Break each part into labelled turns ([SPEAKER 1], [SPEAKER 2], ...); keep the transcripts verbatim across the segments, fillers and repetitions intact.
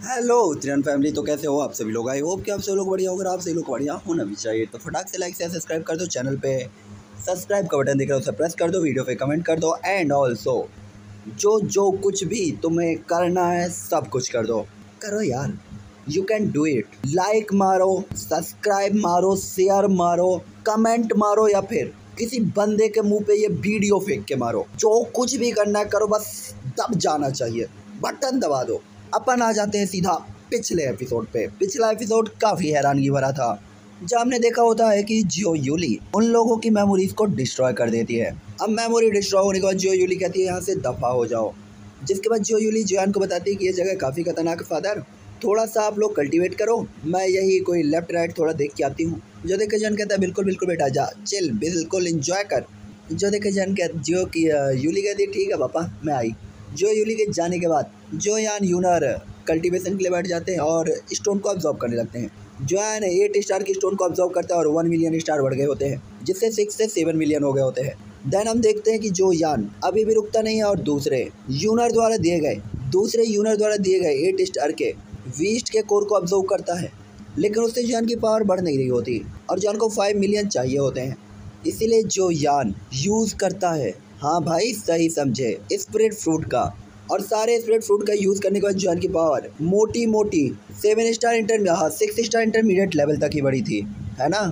[SPEAKER 1] Hello त्रियन family, तो कैसे हो आप सभी लोग। आई होप कि आप सभी लोग बढ़िया होगा। आप सभी लोग बढ़िया होना भी चाहिए। तो फटाक से लाइक से सब्सक्राइब कर दो, चैनल पे सब्सक्राइब का बटन दिख रहा है उसे प्रेस कर दो, वीडियो पे कमेंट कर दो एंड ऑल्सो जो जो कुछ भी तुम्हें करना है सब कुछ कर दो। करो यार, you can do it. Like मारो, सब्सक्राइब मारो, शेयर मारो, कमेंट मारो या फिर किसी बंदे के मुंह पे ये वीडियो फेंक के मारो। जो कुछ भी करना है करो, बस दब जाना चाहिए, बटन दबा दो। अपन आ जाते हैं सीधा पिछले एपिसोड पे। पिछला एपिसोड काफ़ी हैरानगी भरा था, जहाँ हमने देखा होता है कि जियो यूली उन लोगों की मेमोरीज को डिस्ट्रॉय कर देती है। अब मेमोरी डिस्ट्रॉय होने के बाद जियो यूली कहती है यहाँ से दफा हो जाओ, जिसके बाद जियो यूली जियान को बताती है कि ये जगह काफ़ी खतरनाक है फादर, थोड़ा सा आप लोग कल्टीवेट करो, मैं यही कोई लेफ्ट राइट थोड़ा देख के आती हूँ। जो देख के जियान कहता है बिल्कुल बिल्कुल बेटा, जा चिल, बिल्कुल इंजॉय कर। जो देख के जियान कह जियो की यूली कहती है ठीक है पापा मैं आई। जो यूली के जाने के बाद जो यान यूनर कल्टीवेशन के लिए बैठ जाते हैं और स्टोन को ऑब्जॉर्व करने लगते हैं। जो यान एट स्टार की स्टोन को ऑब्जॉर्व करता है और वन मिलियन स्टार बढ़ गए होते हैं, जिससे सिक्स से सेवन मिलियन हो गए होते हैं। देन हम देखते हैं कि जो यान अभी भी रुकता नहीं है और दूसरे यूनर द्वारा दिए गए दूसरे यूनर द्वारा दिए गए एट स्टार के वीस्ट के कोर को ऑब्जर्व करता है, लेकिन उससे यान की पावर बढ़ नहीं रही होती और यान को फाइव मिलियन चाहिए होते हैं। इसीलिए जो यान यूज़ करता है, हाँ भाई सही समझे, स्पिरिट फ्रूट का। और सारे स्पिरिट फ्रूट का यूज़ करने के बाद जान की पावर मोटी मोटी सेवन स्टार इंटर हाँ सिक्स स्टार इंटरमीडिएट लेवल तक ही बढ़ी थी, है ना।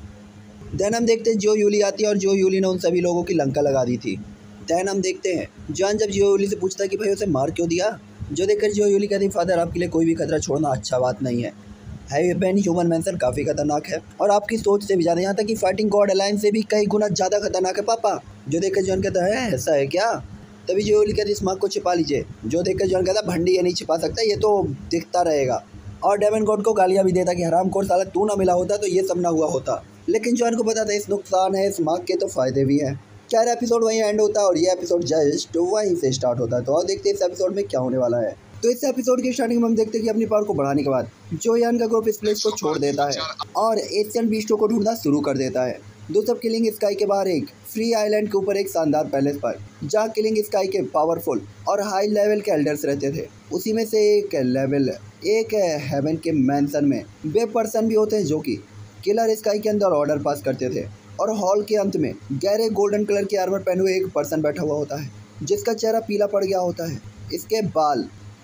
[SPEAKER 1] देन हम देखते हैं जो यूली आती है और जो यूली ने उन सभी लोगों की लंका लगा दी थी। देन हम देखते हैं जान जब जो यूली से पूछता है कि भाई उसे मार क्यों दिया। जो देखकर जो यूली कहती है फादर आपके लिए कोई भी खतरा छोड़ना अच्छा बात नहीं है। हेवन ह्यूमन मैंसन काफ़ी खतरनाक है और आपकी सोच से भी ज़्यादा, यहाँ तक कि फाइटिंग गॉड अलायंस से भी कई गुना ज़्यादा खतरनाक है पापा। जो देखकर जॉन कहता है ऐसा है क्या। तभी जो यूली कहती है स्मार्क को छिपा लीजिए। जो देखकर जॉन कहता है भंडी ये नहीं छिपा सकता, ये तो दिखता रहेगा। और डेवन गॉड को गालियाँ भी देता कि हराम खोर साला तू ना मिला होता तो ये सब ना हुआ होता। लेकिन जॉन को पता था इस नुकसान है, स्मार्क के तो फायदे भी हैं। क्या एपिसोड वहीं एंड होता है और ये एपिसोड जस्ट वहीं से स्टार्ट होता है। तो और देखते हैं इस एपिसोड में क्या होने वाला है। तो इस एपिसोड की स्टार्टिंग में हम देखते हैं कि अपनी पावर को बढ़ाने के बाद जो यान का ग्रुप इस प्लेस को छोड़ देता है और एशियन बीस्टों को ढूंढना शुरू कर देता है। दो सब किलिंग स्काई के बाहर एक फ्री आइलैंड के ऊपर एक शानदार पैलेस पर, जहाँ किलिंग स्काई के पावरफुल और हाई लेवल के एल्डर्स रहते थे। उसी में से एक लेवल एक हेवन के मैंसन में वे पर्सन भी होते हैं जो कि किलर स्काई के अंदर ऑर्डर पास करते थे। और हॉल के अंत में गहरे गोल्डन कलर के आर्मर पहने हुए एक पर्सन बैठा हुआ होता है, जिसका चेहरा पीला पड़ गया होता है। इसके बाल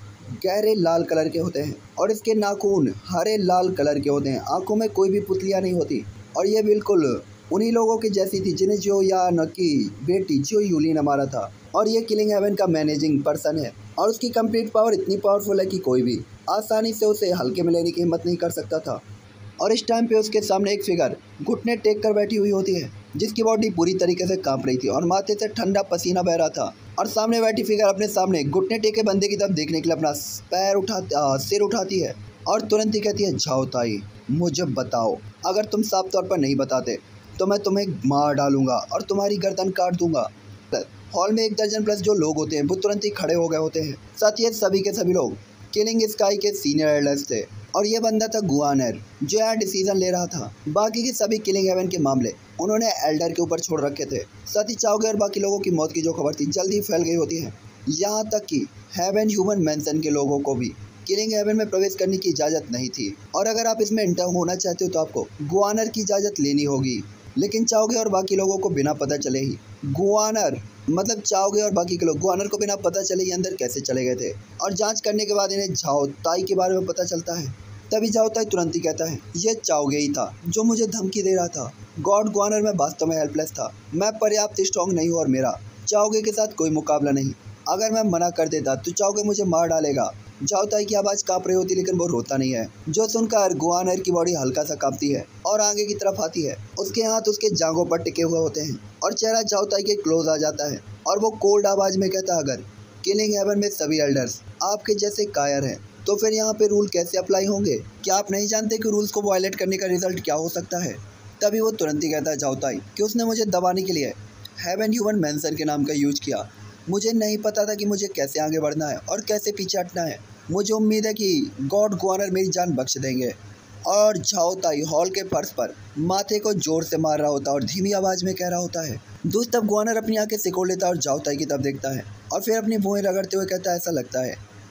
[SPEAKER 1] गहरे लाल कलर के होते हैं और इसके नाखून हरे लाल कलर के होते हैं। आंखों में कोई भी पुतलियां नहीं होती और ये बिल्कुल उन्हीं लोगों की जैसी थी जिन्हें जो यान की बेटी जो यूली ने मारा था। और ये किलिंग हेवन का मैनेजिंग पर्सन है और उसकी कंप्लीट पावर इतनी पावरफुल है कि कोई भी आसानी से उसे हल्के में लेने की हिम्मत नहीं कर सकता था। और इस टाइम पे उसके सामने एक फिगर घुटने टेक कर बैठी हुई होती है, जिसकी बॉडी पूरी तरीके से कांप रही थी और माथे से ठंडा पसीना बह रहा था। और सामने बैठी फिगर अपने सामने घुटने टेके बंदे की तरफ देखने के लिए अपना पैर उठा सिर उठाती है और तुरंत ही कहती है जाओ ताई मुझे बताओ, अगर तुम साफ तौर पर नहीं बताते तो मैं तुम्हें मार डालूंगा और तुम्हारी गर्दन काट दूंगा। हॉल में एक दर्जन प्लस जो लोग होते हैं वो तुरंत ही खड़े हो गए होते हैं। साथ ही सभी के सभी लोग किलिंग स्काई के सीनियर एल्डर्स थे और ये बंदा था गुआनर, जो यहाँ डिसीजन ले रहा था। बाकी के सभी किलिंग हेवन के मामले उन्होंने एल्डर के ऊपर छोड़ रखे थे। साथ ही चाओगे और बाकी लोगों की मौत की जो खबर थी जल्दी ही फैल गई होती है। यहाँ तक कि हेवन ह्यूमन मैंसन के लोगों को भी किलिंग हेवन में प्रवेश करने की इजाज़त नहीं थी और अगर आप इसमें इंटर होना चाहते हो तो आपको गुआनर की इजाज़त लेनी होगी। लेकिन चाओगे और बाकी लोगों को बिना पता चले ही गुआनर मतलब चाओगे और बाकी के लोग गुआनर को बिना पता चले ही अंदर कैसे चले गए थे। और जांच करने के बाद इन्हें झाओ ताई के बारे में पता चलता है। तभी जाओ ताई तुरंत ही कहता है ये चाओगे ही था जो मुझे धमकी दे रहा था। गॉड गुआनर में वास्तव में हेल्पलेस था, मैं पर्याप्त स्ट्रॉन्ग नहीं हूँ और मेरा चाओगे के साथ कोई मुकाबला नहीं। अगर मैं मना कर देता तो चाओगे मुझे मार डालेगा। जाओ ताई की आवाज़ काँप रही होती लेकिन वो रोता नहीं है। जो सुनकर गुआनर की बॉडी हल्का सा कांपती है और आगे की तरफ आती है। उसके हाथ उसके जांघों पर टिके हुए होते हैं और चेहरा जाओ ताई के क्लोज आ जाता है और वो कोल्ड आवाज़ में कहता है अगर किलिंग हेवन में सभी एल्डर्स आपके जैसे कायर हैं तो फिर यहाँ पे रूल कैसे अप्लाई होंगे। क्या आप नहीं जानते कि रूल्स को वायलेट करने का रिजल्ट क्या हो सकता है। तभी वो तुरंत ही कहता है जाओ ताई कि उसने मुझे दबाने के लिए हेवन ह्यूमन मैंसन के नाम का यूज किया। मुझे नहीं पता था कि मुझे कैसे आगे बढ़ना है और कैसे पीछे हटना है। मुझे उम्मीद है कि गॉड गुआनर मेरी जान बख्श देंगे। और झाओ ताई हॉल के फर्श पर माथे को जोर से मार रहा होता है और धीमी आवाज़ में कह रहा होता है। दोस्त तब गुआनर अपनी आंखें सिकोड़ लेता है और झाओ ताई की तरफ देखता है और फिर अपनी भुएं रगड़ते हुए कहता है ऐसा लगता है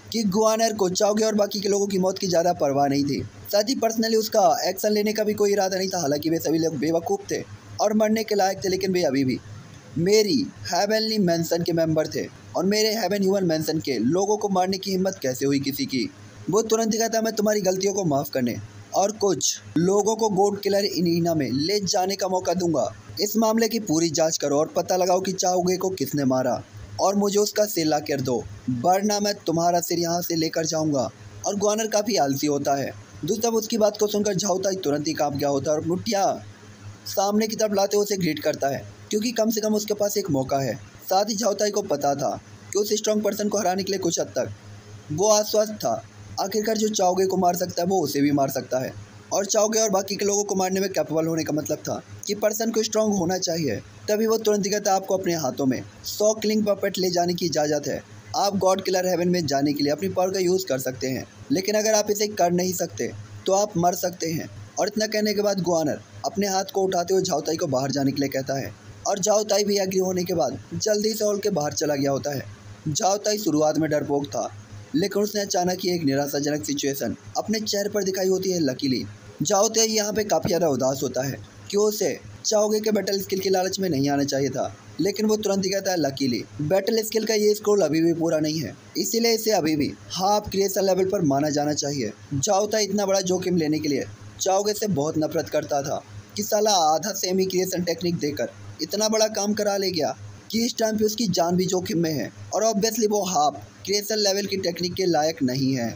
[SPEAKER 1] कि गुआनर को चाओगे और बाकी के लोगों की मौत की ज़्यादा परवाह नहीं थी। साथ ही पर्सनली उसका एक्शन लेने का भी कोई इरादा नहीं था। हालांकि वे सभी लोग बेवकूफ़ थे और मरने के लायक थे, लेकिन वे अभी भी मेरी हेवनली मैंसन के मेंबर थे और मेरे हेवन ह्यूमन मैंसन के लोगों को मारने की हिम्मत कैसे हुई किसी की। वो तुरंत ही कहता, मैं तुम्हारी गलतियों को माफ़ करने और कुछ लोगों को गोड किलर इनीना में ले जाने का मौका दूंगा। इस मामले की पूरी जांच करो और पता लगाओ कि चाओगे को किसने मारा और मुझे उसका सिर ला कर दो, वरना मैं तुम्हारा सिर यहाँ से लेकर जाऊँगा। और गुआनर काफ़ी आलसी होता है। दूसरा उसकी बात को सुनकर झाओताई तुरंत ही काँप गया होता है और मुठिया सामने की तरफ लाते हुए उसे ग्रीट करता है, क्योंकि कम से कम उसके पास एक मौका है। साथ ही झाओताई को पता था कि उस स्ट्रॉन्ग पर्सन को हराने के लिए कुछ हद तक वो आश्वस्त था। आखिरकार जो चाओगे को मार सकता है वो उसे भी मार सकता है, और चाओगे और बाकी के लोगों को मारने में कैपेबल होने का मतलब था कि पर्सन को स्ट्रांग होना चाहिए। तभी वो तुरंत ही कहता, आपको अपने हाथों में सौ किलिंग पपेट ले जाने की इजाज़त है। आप गॉड किलर हेवन में जाने के लिए अपनी पावर का यूज़ कर सकते हैं, लेकिन अगर आप इसे कर नहीं सकते तो आप मर सकते हैं। और इतना कहने के बाद गुआनर अपने हाथ को उठाते हुए झाओताई को बाहर जाने के लिए कहता है, और झाओताई भी एग्री होने के बाद जल्दी से हॉल के बाहर चला गया होता है। झाओताई शुरुआत में डरपोक था, लेकिन उसने अचानक ही एक निराशाजनक सिचुएशन अपने चेहरे पर दिखाई होती है। लकीली झाओताई यहाँ पे काफ़ी ज़्यादा उदास होता है कि उसे चाओगे के बैटल स्किल की लालच में नहीं आना चाहिए था, लेकिन वो तुरंत ही कहता है, लकीली बैटल स्किल का ये स्क्रोल अभी भी पूरा नहीं है, इसीलिए इसे अभी भी हाफ क्रिएशन लेवल पर माना जाना चाहिए। झाओताई इतना बड़ा जोखिम लेने के लिए चाओगे से बहुत नफरत करता था कि साला आधा सेमी क्रिएशन टेक्निक देकर इतना बड़ा काम करा ले गया कि इस टाइम पे उसकी जान भी जोखिम में है, और ऑब्वियसली वो हाफ क्रिएशन लेवल की टेक्निक के लायक नहीं है।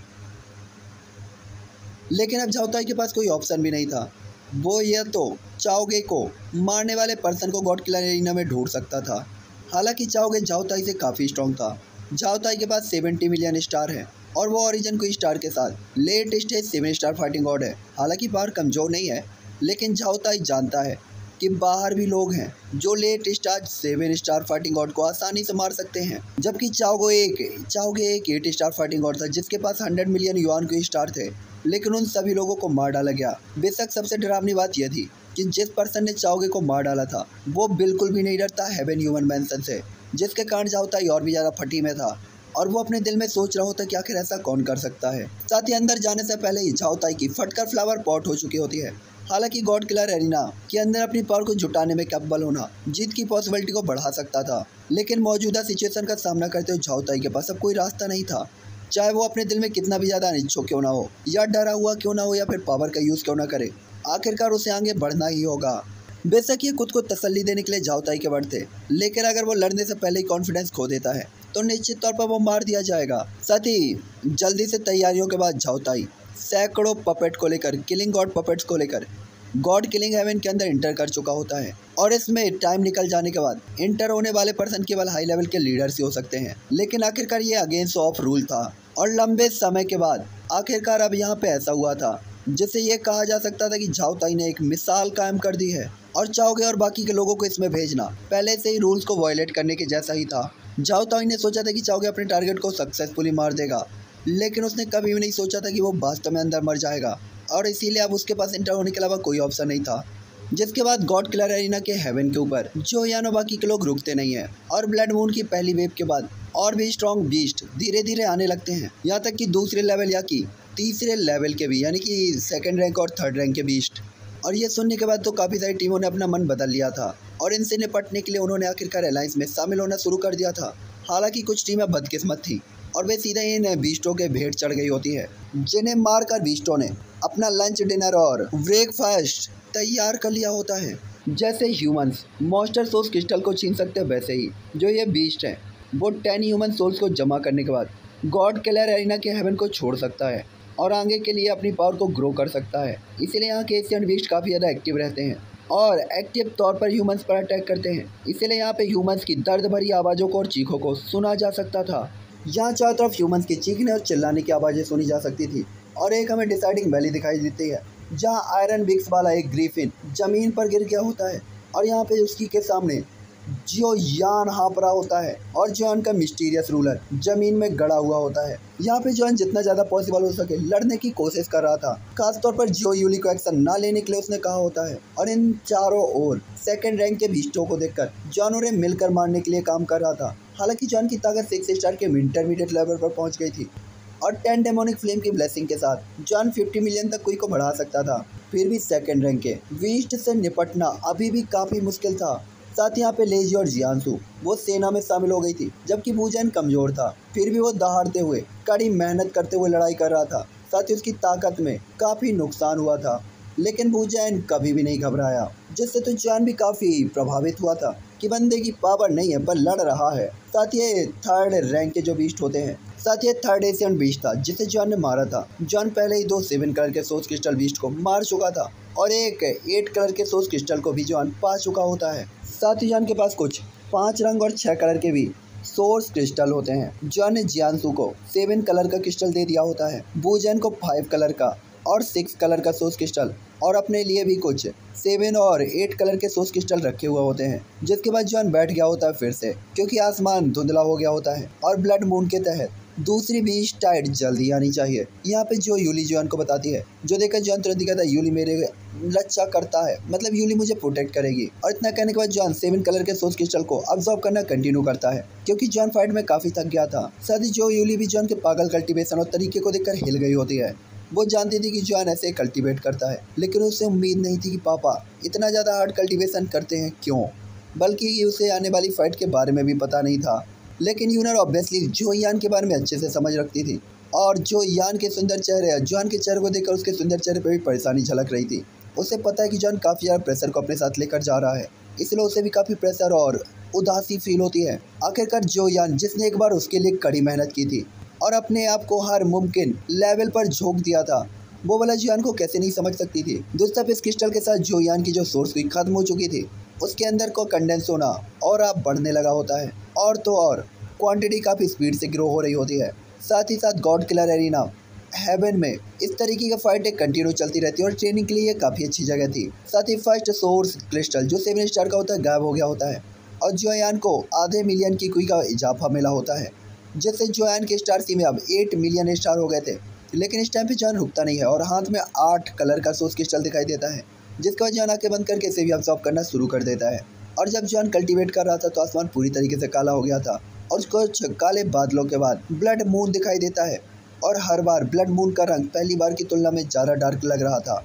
[SPEAKER 1] लेकिन अब झाओताई के पास कोई ऑप्शन भी नहीं था। वो यह तो चाओगे को मारने वाले पर्सन को गॉड किलर एरिना में ढूंढ सकता था। हालांकि चाओगे झाओताई से काफ़ी स्ट्रॉन्ग था। झाओताई के पास सेवेंटी मिलियन स्टार है और वो ओरिजिन को स्टार के साथ late stage seven star fighting god है। हालांकि पावर कमज़ोर नहीं है, लेकिन झाओताई जानता है कि बाहर भी लोग हैं जो late star seven star fighting god को आसानी से मार सकते हैं, जबकि चाओगे एक चाओगे एक एट स्टार फाइटिंग गॉड था जिसके पास हंड्रेड मिलियन युआन के स्टार थे, लेकिन उन सभी लोगों को मार डाला गया। बेशक सबसे डरावनी बात यह थी कि जिस पर्सन ने चाओगे को मार डाला था वो बिल्कुल भी नहीं डरता हेवन ह्यूमन मैंसन से, जिसके कारण झाओताई और भी ज़्यादा फटी में था और वो अपने दिल में सोच रहा होता कि आखिर ऐसा कौन कर सकता है। साथ ही अंदर जाने से पहले ही झाओताई की फटकर फ्लावर पॉट हो चुकी होती है। हालांकि गॉड किलर एरिना के अंदर अपनी पावर को जुटाने में कैपेबल होना जीत की पॉसिबिलिटी को बढ़ा सकता था, लेकिन मौजूदा सिचुएशन का सामना करते हुए झाओताई के पास अब कोई रास्ता नहीं था। चाहे वो अपने दिल में कितना भी ज़्यादा अनिच्छुक क्यों ना हो, या डरा हुआ क्यों ना हो, या फिर पावर का यूज़ क्यों ना करे, आखिरकार उसे आगे बढ़ना ही होगा। बेशक ये खुद को तसल्ली देने के लिए झाओताई के वर्ड थे, लेकिन अगर वो लड़ने से पहले ही कॉन्फिडेंस खो देता है तो निश्चित तौर पर वो मार दिया जाएगा। साथ ही जल्दी से तैयारियों के बाद झाओताई सैकड़ों पपेट को लेकर किलिंग गॉड पपेट्स को लेकर गॉड किलिंग हेवन के अंदर इंटर कर चुका होता है, और इसमें टाइम निकल जाने के बाद इंटर होने वाले पर्सन केवल हाई लेवल के लीडर्स ही हो सकते हैं। लेकिन आखिरकार ये अगेंस्ट ऑफ रूल था, और लंबे समय के बाद आखिरकार अब यहाँ पे ऐसा हुआ था जिससे ये कहा जा सकता था कि झाओताई ने एक मिसाल कायम कर दी है, और चाओगे और बाकी के लोगों को इसमें भेजना पहले से ही रूल्स को वायलेट करने के जैसा ही था। झाओताई ने सोचा था कि चाओगे अपने टारगेट को सक्सेसफुली मार देगा, लेकिन उसने कभी भी नहीं सोचा था कि वो वास्तव में अंदर मर जाएगा, और इसीलिए अब उसके पास इंटर होने के अलावा कोई ऑप्शन नहीं था। जिसके बाद गॉड किलर एरिना के हेवन के ऊपर जो यानो बाकी के लोग रुकते नहीं हैं, और ब्लड मून की पहली वेव के बाद और भी स्ट्रॉन्ग बीस्ट धीरे धीरे आने लगते हैं, यहाँ तक कि दूसरे लेवल या कि तीसरे लेवल के भी, यानी कि सेकंड रैंक और थर्ड रैंक के बीस्ट। और ये सुनने के बाद तो काफ़ी सारी टीमों ने अपना मन बदल लिया था, और इनसे निपटने के लिए उन्होंने आखिरकार अलायंस में शामिल होना शुरू कर दिया था। हालांकि कुछ टीमें बदकिस्मत थी और वे सीधे इन बीस्टों के भेंट चढ़ गई होती है, जिन्हें मारकर बीस्टों ने अपना लंच डिनर और ब्रेकफास्ट तैयार कर लिया होता है। जैसे ह्यूमंस मॉन्स्टर सोल्स क्रिस्टल को छीन सकते हैं, वैसे ही जो ये बीस्ट हैं वो टेन ह्यूमन सोल्स को जमा करने के बाद गॉड किलर एरिना के हेवन को छोड़ सकता है और आगे के लिए अपनी पावर को ग्रो कर सकता है। इसीलिए यहाँ के एशियन बीस्ट काफ़ी ज़्यादा एक्टिव रहते हैं और एक्टिव तौर पर ह्यूमंस पर अटैक करते हैं। इसीलिए यहाँ पे ह्यूमंस की दर्द भरी आवाज़ों को और चीखों को सुना जा सकता था। यहाँ चारों तरफ ह्यूमंस की चीखने और चिल्लाने की आवाज़ें सुनी जा सकती थी, और एक हमें डिसाइडिंग वैली दिखाई देती है जहाँ आयरन विक्स वाला एक ग्रीफिन ज़मीन पर गिर गया होता है, और यहाँ पे उसकी के सामने जियो यान हाँप रहा होता है, और जोन का मिस्टीरियस रूलर ज़मीन में गड़ा हुआ होता है। यहाँ पे जोन जितना ज़्यादा पॉसिबल हो सके लड़ने की कोशिश कर रहा था, खासतौर पर जियो यूली को एक्शन ना लेने के लिए उसने कहा होता है। और इन चारों ओर सेकंड रैंक के बीस्टों को देखकर जॉन उन्हें मिलकर मारने के लिए काम कर रहा था। हालांकि जॉन की ताकत सिक्स स्टार के इंटरमीडिएट लेवल पर पहुंच गई थी, और टेन डेमोनिक फ्लेम की ब्लेसिंग के साथ जॉन फिफ्टी मिलियन तक क्विक को बढ़ा सकता था। फिर भी सेकंड रैंक के बीस्ट से निपटना अभी भी काफ़ी मुश्किल था। साथ यहाँ पे लेजी और जियांसू वो सेना में शामिल हो गई थी, जबकि वुजेन कमज़ोर था। फिर भी वो दहाड़ते हुए कड़ी मेहनत करते हुए लड़ाई कर रहा था। साथ ही उसकी ताकत में काफ़ी नुकसान हुआ था, लेकिन वुजेन कभी भी नहीं घबराया, जिससे तो जॉन भी काफ़ी प्रभावित हुआ था कि बंदे की पावर नहीं है पर लड़ रहा है। साथ ही थर्ड रैंक के जो बीस्ट होते हैं, साथ ही थर्ड एशियन बीस्ट था जिसे जॉन ने मारा था। जॉन पहले ही दो सेवन कलर के सोर्स क्रिस्टल बीस्ट को मार चुका था और एक एट कलर के सोर्स क्रिस्टल को भी जॉन पा चुका होता है। साथ ही जॉन के पास कुछ पाँच रंग और छः कलर के भी सोर्स क्रिस्टल होते हैं। जॉन ने जियांसू को सेवन कलर का क्रिस्टल दे दिया होता है, वुजेन को फाइव कलर का और सिक्स कलर का सोर्स क्रिस्टल, और अपने लिए भी कुछ सेवन और एट कलर के सोर्स क्रिस्टल रखे हुए होते हैं। जिसके बाद जॉन बैठ गया होता है फिर से, क्योंकि आसमान धुंधला हो गया होता है और ब्लड मून के तहत दूसरी बीस्ट टाइड जल्दी आनी चाहिए। यहाँ पे जो यूली जॉन को बताती है, जो देखकर जॉन तुरंत कहता है यूली मेरे रक्षा करता है, मतलब यूली मुझे प्रोटेक्ट करेगी। और इतना कहने के बाद जॉन सेवन कलर के सोर्स क्रिस्टल को अब्सॉर्ब करना कंटिन्यू करता है, क्योंकि जॉन फाइट में काफ़ी थक गया था। साथ ही जो यूली भी जॉन के पागल कल्टिवेशन और तरीके को देखकर हिल गई होती है। वो जानती थी कि जॉन ऐसे कल्टीवेट करता है, लेकिन उसे उम्मीद नहीं थी कि पापा इतना ज़्यादा हार्ड कल्टीवेशन करते हैं क्यों, बल्कि उसे आने वाली फ़ाइट के बारे में भी पता नहीं था। लेकिन यूनर ऑब्वियसली जो यान के बारे में अच्छे से समझ रखती थी, और जो यान के सुंदर चेहरे जॉन के चेहरे को देखकर उसके सुंदर चेहरे पर भी परेशानी झलक रही थी। उसे पता है कि जॉन काफ़ी ज़्यादा प्रेशर को अपने साथ लेकर जा रहा है, इसलिए उसे भी काफ़ी प्रेशर और उदासी फील होती है। आखिरकार जो यान जिसने एक बार उसके लिए कड़ी मेहनत की थी और अपने आप को हर मुमकिन लेवल पर झोंक दिया था, वो वाला जियान को कैसे नहीं समझ सकती थी। दोस्तों इस क्रिस्टल के साथ जोयान की जो सोर्स हुई खत्म हो चुकी थी, उसके अंदर को कंडेंस होना और अब बढ़ने लगा होता है, और तो और क्वांटिटी काफ़ी स्पीड से ग्रो हो रही होती है। साथ ही साथ गॉड किलर एरिना हेवन में इस तरीके की फाइटें कंटिन्यू चलती रहती है और ट्रेनिंग के लिए ये काफ़ी अच्छी जगह थी। साथ ही फर्स्ट सोर्स क्रिस्टल जो सेवन स्टार का होता है गायब हो गया होता है, और जोयान को आधे मिलियन की कुई का इजाफा मिला होता है, जिससे जोयान के स्टार सी में अब एट मिलियन स्टार हो गए थे। लेकिन इस टाइम पे जॉन रुकता नहीं है और हाथ में आठ कलर का सोर्स क्रिस्टल दिखाई देता है, जिसके बाद जॉन आंखें बंद करके इसे भी अब्सॉर्ब करना शुरू कर देता है। और जब जॉन कल्टीवेट कर रहा था तो आसमान पूरी तरीके से काला हो गया था और कुछ काले बादलों के बाद ब्लड मून दिखाई देता है, और हर बार ब्लड मून का रंग पहली बार की तुलना में ज़्यादा डार्क लग रहा था।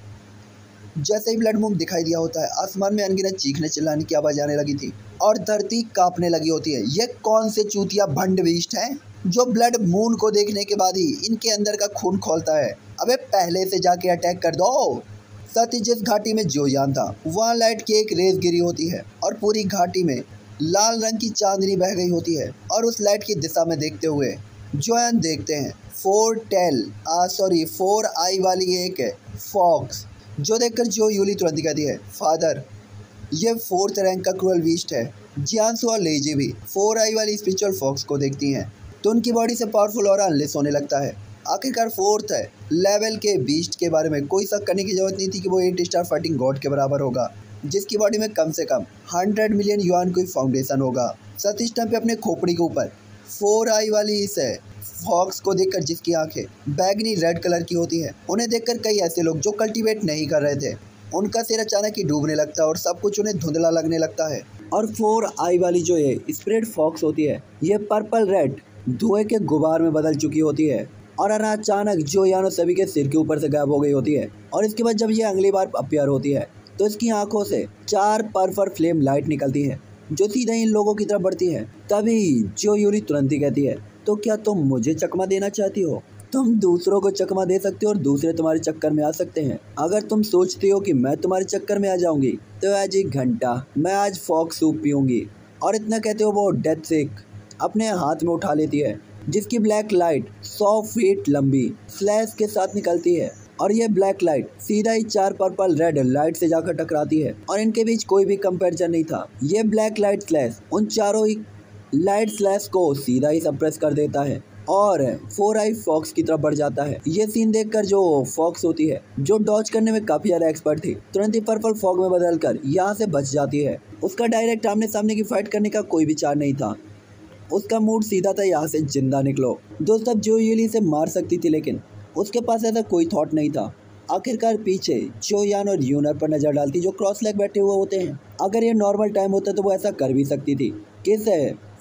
[SPEAKER 1] जैसे ही ब्लड मून दिखाई दिया होता है, आसमान में अनगिनत चीखने चिल्लाने की आवाज़ आने लगी थी और धरती कांपने लगी होती है। ये कौन से चूतिया भंड बीस्ट हैं जो ब्लड मून को देखने के बाद ही इनके अंदर का खून खोलता है? अबे पहले से जाके अटैक कर दो। साथ ही जिस घाटी में जोयान था वहाँ लाइट की एक रेस गिरी होती है और पूरी घाटी में लाल रंग की चांदनी बह गई होती है, और उस लाइट की दिशा में देखते हुए जोयान देखते हैं four tail uh sorry four eye वाली एक फॉक्स, जो देखकर जो यूली तुरंत कहती है फादर ये फोर्थ रैंक का क्रूअल बीस्ट है। जियांसू और लेजी भी फोर आई वाली स्पिरिचुअल फॉक्स को देखती हैं तो उनकी बॉडी से पावरफुल और अनलेस होने लगता है। आखिरकार फोर्थ है लेवल के बीस्ट के बारे में कोई शक करने की जरूरत नहीं थी कि वो एट स्टार फाइटिंग गॉड के बराबर होगा, जिसकी बॉडी में कम से कम हंड्रेड मिलियन युआन कोई फाउंडेशन होगा। साथ ही टाइम पे अपने खोपड़ी के ऊपर फोर आई वाली इस फॉक्स को देखकर जिसकी आंखें बैगनी रेड कलर की होती है, उन्हें देखकर कई ऐसे लोग जो कल्टीवेट नहीं कर रहे थे उनका सिर अचानक ही डूबने लगता है और सब कुछ उन्हें धुंधला लगने लगता है। और फोर आई वाली जो है स्प्रेड फॉक्स होती है, ये पर्पल रेड धुएं के गुबार में बदल चुकी होती है और अचानक जो यानो सभी के सिर के ऊपर से गायब हो गई होती है। और इसके बाद जब ये अगली बार अपीयर होती है तो इसकी आंखों से चार पर्पल फ्लेम लाइट निकलती है जो सीधा इन लोगों की तरफ बढ़ती है। तभी जो यूली तुरंत ही कहती है तो क्या तुम मुझे चकमा देना चाहती हो? तुम दूसरों को चकमा दे सकते हो और दूसरे तुम्हारे चक्कर में आ सकते हैं। अगर तुम सोचती हो कि मैं तुम्हारे चक्कर में आ जाऊंगी तो आज एक घंटा मैं आज फॉक सूप पीऊंगी। और इतना कहते हो वो डेथ सिक अपने हाथ में उठा लेती है, जिसकी ब्लैक लाइट सौ फीट लंबी फ्लैश के साथ निकलती है, और ये ब्लैक लाइट सीधा ही चार पर्पल रेड लाइट से जाकर टकराती है और इनके बीच कोई भी कंपैरिजन नहीं था। ये ब्लैक लाइट स्लैश उन चारों ही लाइट स्लैश को सीधा ही सप्रेस कर देता है और फोर आई फॉक्स की तरफ बढ़ जाता है। ये सीन देखकर जो फॉक्स होती है, जो डॉज करने में काफी ज्यादा एक्सपर्ट थी, तुरंत ही पर्पल फॉग में बदलकर यहाँ से बच जाती है। उसका डायरेक्ट आमने सामने की फाइट करने का कोई विचार नहीं था, उसका मूड सीधा था यहाँ से जिंदा निकलो। दोस्त अब जो यूली से मार सकती थी, लेकिन उसके पास ऐसा कोई थॉट नहीं था। आखिरकार पीछे जोयान और यूनर पर नजर डालती जो क्रॉस लेग बैठे हुए होते हैं। अगर ये नॉर्मल टाइम होता तो वो ऐसा कर भी सकती थी। किस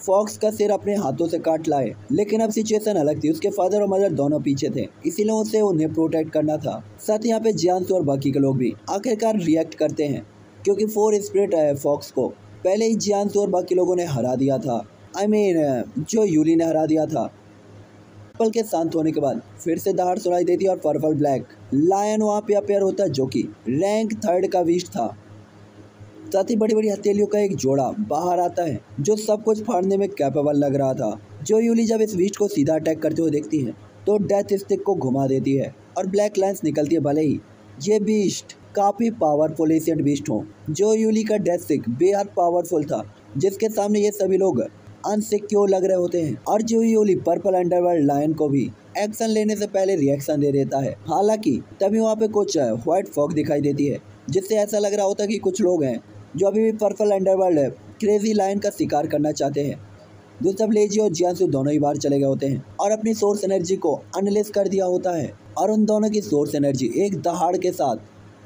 [SPEAKER 1] फॉक्स का सिर अपने हाथों से काट लाए, लेकिन अब सिचुएशन अलग थी। उसके फादर और मदर दोनों पीछे थे, इसीलिए उसे उन्हें प्रोटेक्ट करना था। साथ ही यहाँ पे जियांसु और बाकी के लोग भी आखिरकार रिएक्ट करते हैं, क्योंकि फोर स्पिरिट है फॉक्स को पहले ही जियांसु और बाकी लोगों ने हरा दिया था। आई मीन जो यूली ने हरा दिया था। पल के शांत होने के बाद फिर से दहाड़ सुनाई देती है और पर्पल ब्लैक लायन वहाँ पे अपेयर होता है, जो कि रैंक थर्ड का बीस्ट था। साथ ही बड़ी बड़ी हथेलियों का एक जोड़ा बाहर आता है, जो सब कुछ फाड़ने में कैपेबल लग रहा था। जो यूली जब इस बीस्ट को सीधा अटैक करते हुए देखती है तो डेथ स्टिक को घुमा देती है और ब्लैक लाइन्स निकलती है। भले ही ये बीस्ट काफ़ी पावरफुल एशियंट बीस्ट हो, जो यूली का डेथ स्टिक बेहद पावरफुल था, जिसके सामने ये सभी लोग अनसिक्योर लग रहे होते हैं। और जो यूली पर्पल अंडरवर्ल्ड लायन को भी एक्शन लेने से पहले रिएक्शन दे देता है। हालांकि तभी वहाँ पे कुछ व्हाइट फॉग दिखाई देती है, जिससे ऐसा लग रहा होता है कि कुछ लोग हैं जो अभी भी पर्पल अंडरवर्ल्ड क्रेजी लायन का शिकार करना चाहते हैं। दूसरा लेजी और जियांसु दोनों ही बाहर चले गए होते हैं और अपनी सोर्स एनर्जी को अनलेस कर दिया होता है, और उन दोनों की सोर्स एनर्जी एक दहाड़ के साथ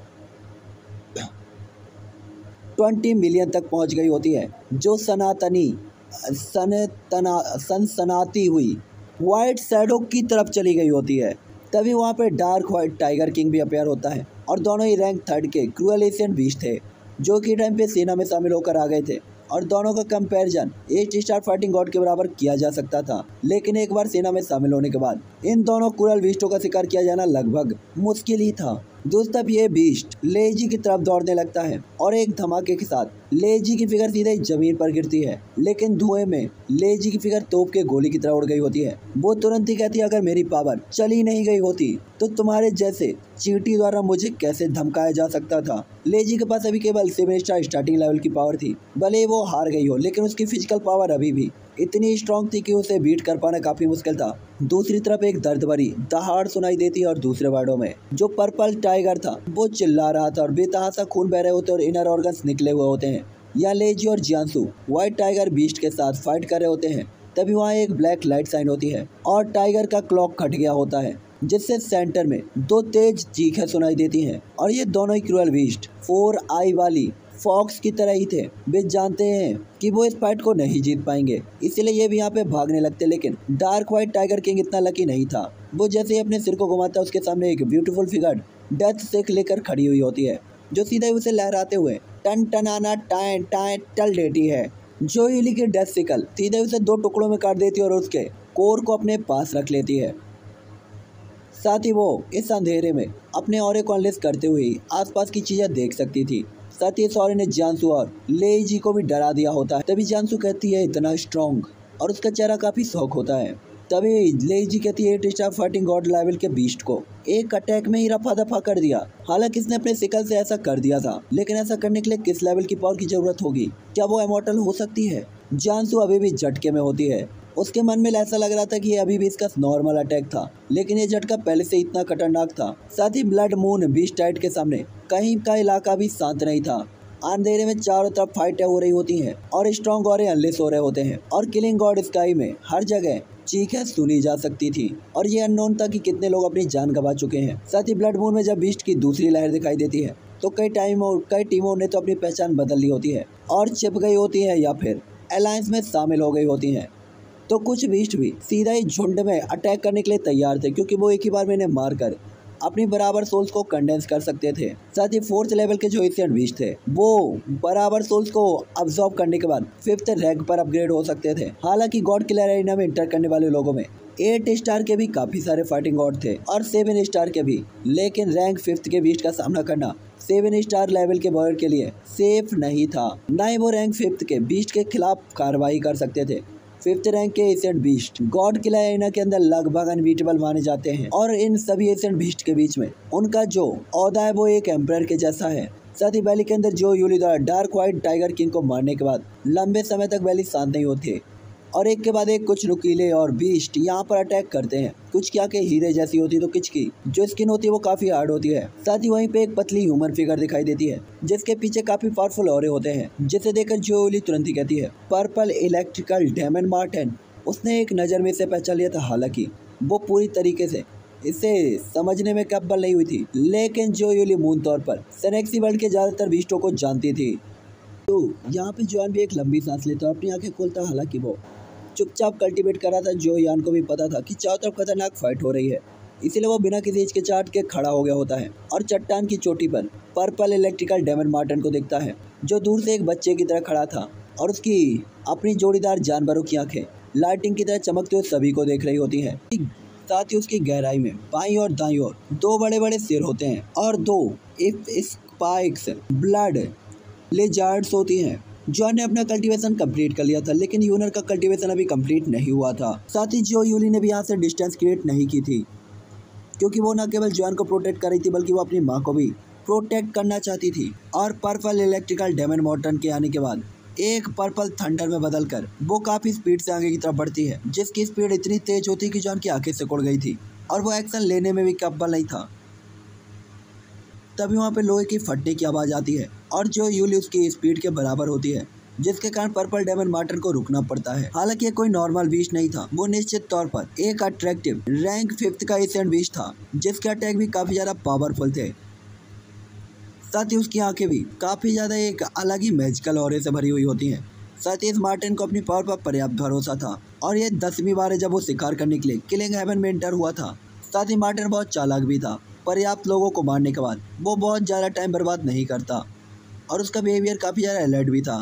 [SPEAKER 1] ट्वेंटी मिलियन तक पहुंच गई होती है, जो सनातनी सनतना सनसनाती हुई वाइट शैडो की तरफ चली गई होती है। तभी वहाँ पे डार्क वाइट टाइगर किंग भी अपेयर होता है, और दोनों ही रैंक थर्ड के क्रूअल एशियन बीस्ट थे, जो कि टाइम पे सेना में शामिल होकर आ गए थे। और दोनों का comparison eight star fighting god के बराबर किया जा सकता था, लेकिन एक बार सेना में शामिल होने के बाद इन दोनों क्रूअल बीस्टों का शिकार किया जाना लगभग मुश्किल ही था। दोस्तों ये बीस्ट लेजी की तरफ दौड़ने लगता है और एक धमाके के साथ लेजी की फिगर सीधे जमीन पर गिरती है, लेकिन धुएं में लेजी की फिगर तोप के गोली की तरह उड़ गई होती है। वो तुरंत ही कहती है, अगर मेरी पावर चली नहीं गई होती तो तुम्हारे जैसे चींटी द्वारा मुझे कैसे धमकाया जा सकता था। लेजी के पास अभी केवल सेवन स्टार स्टार्टिंग लेवल की पावर थी। भले वो हार गई हो, लेकिन उसकी फिजिकल पावर अभी भी इतनी स्ट्रांग थी कि उसे बीट कर पाना काफी मुश्किल था। दूसरी तरफ एक दर्द भरी दहाड़ सुनाई देती है और दूसरे वर्डों में जो पर्पल टाइगर था वो चिल्ला रहा था और बेतहासा खून बह रहे होते और इनर ऑर्गन्स निकले हुए होते हैं। या लेजी और जियांसु व्हाइट टाइगर बीस्ट के साथ फाइट कर रहे होते हैं, तभी वहाँ एक ब्लैक लाइट साइन होती है और टाइगर का क्लॉक कट गया होता है, जिससे सेंटर में दो तेज चीखें सुनाई देती हैं। और ये दोनों ही क्रूअल बीस्ट फोर आई वाली फॉक्स की तरह ही थे। वे जानते हैं कि वो इस फाइट को नहीं जीत पाएंगे, इसलिए ये भी यहाँ पे भागने लगते। लेकिन डार्क व्हाइट टाइगर किंग इतना लकी नहीं था। वो जैसे ही अपने सिर को घुमाता है, उसके सामने एक ब्यूटीफुल फिगर डेथ स्टिक लेकर खड़ी हुई होती है, जो सीधा ही उसे लहराते हुए टन टनाना टाएं टाएं टल देती है। जो यूली की डेथ सिकल सीधे उसे दो टुकड़ों में काट देती है और उसके कोर को अपने पास रख लेती है। साथ ही वो इस अंधेरे में अपने ऑरे को अनलेस करते हुए आसपास की चीजें देख सकती थी। साथ ही इस ऑरे ने जियांसु और लेजी को भी डरा दिया होता है। तभी जियांसु कहती है इतना स्ट्रॉन्ग, और उसका चेहरा काफी शौक होता है। तभी लेजी कहती है eight star fighting god level के बीस्ट को एक अटैक में ही रफा दफा कर दिया। हालांकि इसने अपने सिकल से ऐसा कर दिया था, लेकिन ऐसा करने के लिए किस लेवल की पावर की जरूरत होगी? क्या वो इमॉर्टल हो सकती है? जियांसु अभी भी झटके में होती है। उसके मन में ऐसा लग रहा था कि ये अभी भी इसका नॉर्मल अटैक था, लेकिन ये झटका पहले से इतना खतरनाक था। साथ ही ब्लड मून बीस्ट टाइट के सामने कहीं का इलाका भी शांत नहीं था। अंधेरे में चारों तरफ फाइटें हो रही होती हैं और स्ट्रॉन्ग और अनलेस हो रहे होते हैं, और किलिंग गॉड स्काई में हर जगह चीखें सुनी जा सकती थी। और ये अननोन था कि कितने लोग अपनी जान गंवा चुके हैं। साथ ही ब्लड मून में जब बीस्ट की दूसरी लहर दिखाई देती है तो कई टाइम और कई टीमों ने तो अपनी पहचान बदल ली होती है और छिप गई होती है या फिर अलायंस में शामिल हो गई होती हैं। तो कुछ बीस्ट भी सीधा ही झुंड में अटैक करने के लिए तैयार थे, क्योंकि वो एक ही बार में इन्हें मारकर अपनी बराबर सोल्स को कंडेंस कर सकते थे। साथ ही फोर्थ लेवल के जो एशियंट बीस्ट थे वो बराबर सोल्स को अब्सॉर्ब करने के बाद फिफ्थ रैंक पर अपग्रेड हो सकते थे। हालांकि गॉड किलर एरिना में इंटर करने वाले लोगों में एट स्टार के भी काफी सारे फाइटिंग गॉड थे और सेवन स्टार के भी, लेकिन रैंक फिफ्थ के बीस्ट का सामना करना सेवन स्टार लेवल के बॉयड के लिए सेफ नहीं था। न ही वो रैंक फिफ्थ के बीस्ट के खिलाफ कार्रवाई कर सकते थे। फिफ्थ रैंक के ancient beast god killer arena के अंदर लगभग अनबीटेबल माने जाते हैं, और इन सभी एशियंट बीस्ट के बीच में उनका जो ओहदा है वो एक एम्परर के जैसा है। साथ ही वैली के अंदर जो यूली द्वारा डार्क व्हाइट टाइगर किंग को मारने के बाद लंबे समय तक वैली शांत नहीं होती और एक के बाद एक कुछ नुकीले और बीस्ट यहाँ पर अटैक करते हैं। कुछ क्या के हीरे जैसी होती है तो कुछ की जो स्किन होती है वो काफी हार्ड होती है। साथ ही वहीं पे एक पतली ह्यूमन फिगर दिखाई देती है जिसके पीछे काफी पावरफुल औरे होते हैं, जिसे देखकर जो यूली तुरंत ही कहती है पर्पल इलेक्ट्रिकल डेमन मार्टिन। उसने एक नज़र में इसे पहचान लिया था, हालांकि वो पूरी तरीके से इसे समझने में कैपेबल नहीं हुई थी, लेकिन जो यूली मून तौर पर सेनेक्सी वर्ल्ड के ज्यादातर बीस्टों को जानती थी। तो यहाँ पे जॉन भी एक लंबी सांस लेता है और अपनी आंखें खोलता है। हालांकि वो चुपचाप कल्टीवेट कर रहा था। जो यान को भी पता था कि चारों तरफ खतरनाक फाइट हो रही है, इसीलिए वो बिना किसी हिचकिचाहट के खड़ा हो गया होता है और चट्टान की चोटी पर पर्पल इलेक्ट्रिकल डेमन मार्टिन को देखता है, जो दूर से एक बच्चे की तरह खड़ा था और उसकी अपनी जोड़ीदार जानवरों की आंखें लाइटिंग की तरह चमकते हुए सभी को देख रही होती हैं। साथ ही उसकी गहराई में बाईं और दाईं ओर दो बड़े बड़े सिर होते हैं और दो स्पाइक्स ब्लड लेजार्ड्स होती हैं। जॉन ने अपना कल्टीवेशन कंप्लीट कर लिया था, लेकिन यूनर का कल्टीवेशन अभी कंप्लीट नहीं हुआ था। साथ ही जो यूली ने भी यहाँ से डिस्टेंस क्रिएट नहीं की थी, क्योंकि वो न केवल जॉन को प्रोटेक्ट कर रही थी बल्कि वो अपनी माँ को भी प्रोटेक्ट करना चाहती थी। और पर्पल इलेक्ट्रिकल डेमन मॉर्टन के आने के बाद एक पर्पल थंडर में बदलकर वो काफ़ी स्पीड से आगे की तरफ बढ़ती है, जिसकी स्पीड इतनी तेज होती है कि जॉन की आंखें सिकुड़ गई थी और वो एक्शन लेने में भी कैपेबल नहीं था। तभी वहाँ पे लोहे की फटने की आवाज़ आती है और जो यूली उसकी स्पीड के बराबर होती है, जिसके कारण पर्पल डेमन मार्टिन को रुकना पड़ता है। हालांकि ये कोई नॉर्मल बीस्ट नहीं था, वो निश्चित तौर पर एक अट्रैक्टिव रैंक फिफ्थ का एशियन बीस्ट था, जिसके अटैक भी काफ़ी ज़्यादा पावरफुल थे। साथ ही उसकी आंखें भी काफ़ी ज़्यादा एक अलग ही मैजिकल ऑरे से भरी हुई होती हैं। साथ ही इस मार्टिन को अपनी पावर पर पर्याप्त भरोसा था और ये दसवीं बार है जब वो शिकार करने के लिए किलिंग हेवन में एंटर हुआ था। साथ ही मार्टिन बहुत चालाक भी था। पर्याप्त लोगों को मारने के बाद वो बहुत ज़्यादा टाइम बर्बाद नहीं करता और उसका बिहेवियर काफ़ी ज़्यादा अलर्ट भी था।